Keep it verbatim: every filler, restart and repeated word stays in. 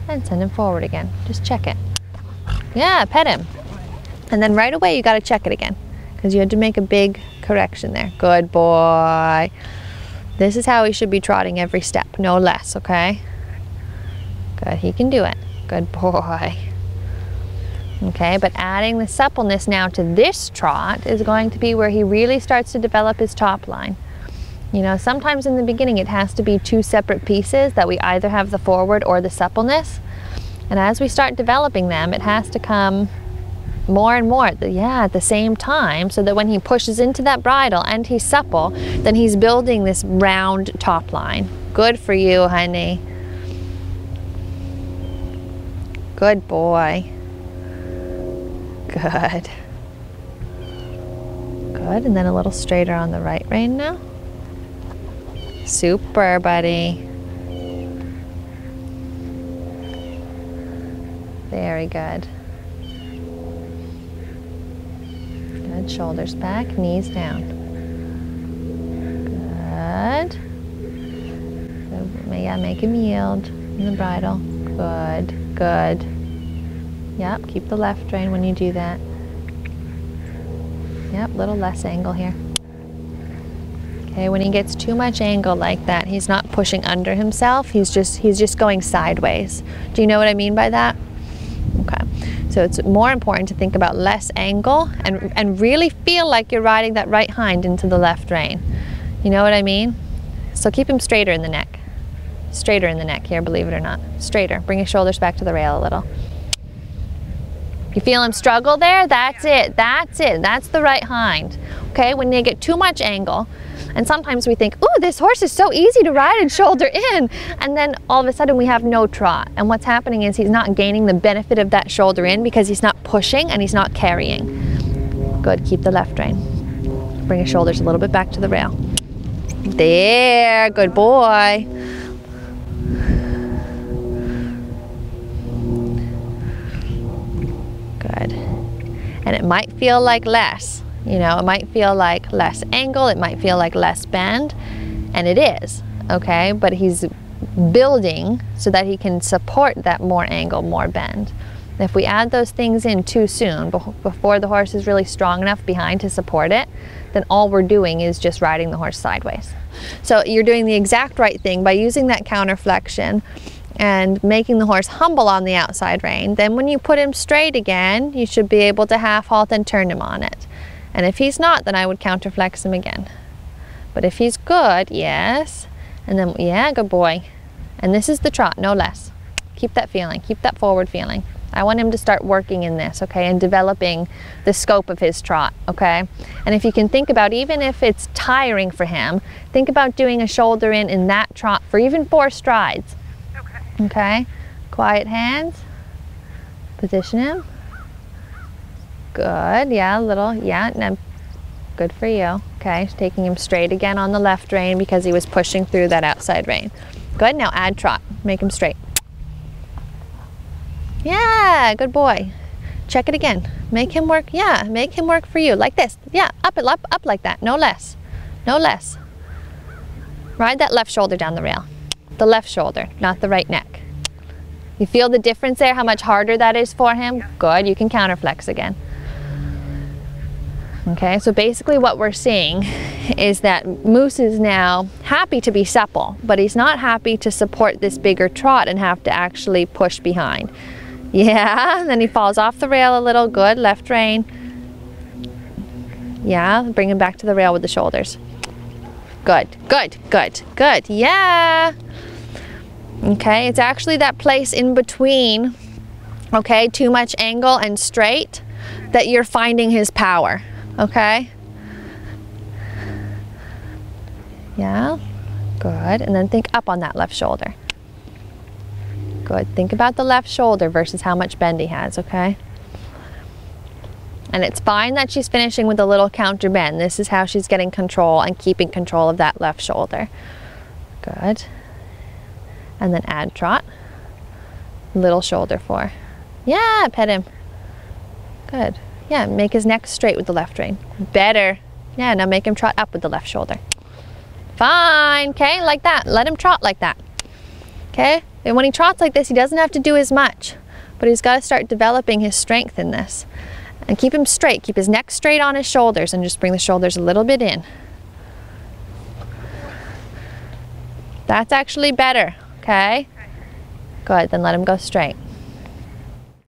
and send him forward again. Just check it. Yeah, pet him. And then right away you got to check it again because you had to make a big correction there. Good boy. This is how he should be trotting every step, no less, okay? Good, he can do it. Good boy. Okay, but adding the suppleness now to this trot is going to be where he really starts to develop his top line. You know, sometimes in the beginning it has to be two separate pieces that we either have the forward or the suppleness. And as we start developing them, it has to come more and more, at the, yeah, at the same time, so that when he pushes into that bridle and he's supple, then he's building this round top line. Good for you, honey. Good boy. Good. Good, and then a little straighter on the right rein now. Super, buddy. Very good. Good, shoulders back, knees down. Good. Good. Yeah, make him yield in the bridle. Good, good. Yep, keep the left rein when you do that. Yep, little less angle here. Okay, when he gets too much angle like that, he's not pushing under himself, he's just he's just going sideways. Do you know what I mean by that? Okay, so it's more important to think about less angle and, and really feel like you're riding that right hind into the left rein. You know what I mean? So keep him straighter in the neck. Straighter in the neck here, believe it or not. Straighter, bring his shoulders back to the rail a little. You feel him struggle there? That's it, that's it, that's the right hind. Okay, when they get too much angle, and sometimes we think, ooh, this horse is so easy to ride and shoulder in, and then all of a sudden we have no trot, and what's happening is he's not gaining the benefit of that shoulder in because he's not pushing and he's not carrying. Good, keep the left rein. Bring his shoulders a little bit back to the rail. There, good boy. Good. And it might feel like less, you know, it might feel like less angle, it might feel like less bend, and it is, okay? But he's building so that he can support that more angle, more bend. If we add those things in too soon, before the horse is really strong enough behind to support it, then all we're doing is just riding the horse sideways. So you're doing the exact right thing by using that counter flexion and making the horse humble on the outside rein. Then when you put him straight again, you should be able to half halt and turn him on it. And if he's not, then I would counter flex him again. But if he's good, yes, and then, yeah, good boy. And this is the trot, no less. Keep that feeling, keep that forward feeling. I want him to start working in this, okay, and developing the scope of his trot, okay? And if you can think about, even if it's tiring for him, think about doing a shoulder in in that trot for even four strides. Okay, quiet hands, position him. Good, yeah, a little, yeah, no, good for you. Okay, taking him straight again on the left rein because he was pushing through that outside rein. Good, now add trot, make him straight. Yeah, good boy. Check it again, make him work, yeah, make him work for you, like this. Yeah, up, up, up like that, no less, no less. Ride that left shoulder down the rail. The left shoulder, not the right neck. You feel the difference there, how much harder that is for him? Good, you can counter flex again. Okay, so basically what we're seeing is that Moose is now happy to be supple, but he's not happy to support this bigger trot and have to actually push behind. Yeah, and then he falls off the rail a little. Good, left rein. Yeah, bring him back to the rail with the shoulders. Good, good, good, good, yeah. Okay, it's actually that place in between, okay, too much angle and straight, that you're finding his power, okay? Yeah, good, and then think up on that left shoulder. Good, think about the left shoulder versus how much bend he has, okay? And it's fine that she's finishing with a little counter bend. This is how she's getting control and keeping control of that left shoulder. Good. And then add trot. Little shoulder four. Yeah, pet him. Good. Yeah, make his neck straight with the left rein. Better. Yeah, now make him trot up with the left shoulder. Fine, okay, like that. Let him trot like that. Okay? And when he trots like this, he doesn't have to do as much, but he's got to start developing his strength in this. And keep him straight, keep his neck straight on his shoulders, and just bring the shoulders a little bit in. That's actually better, okay? Good, then let him go straight.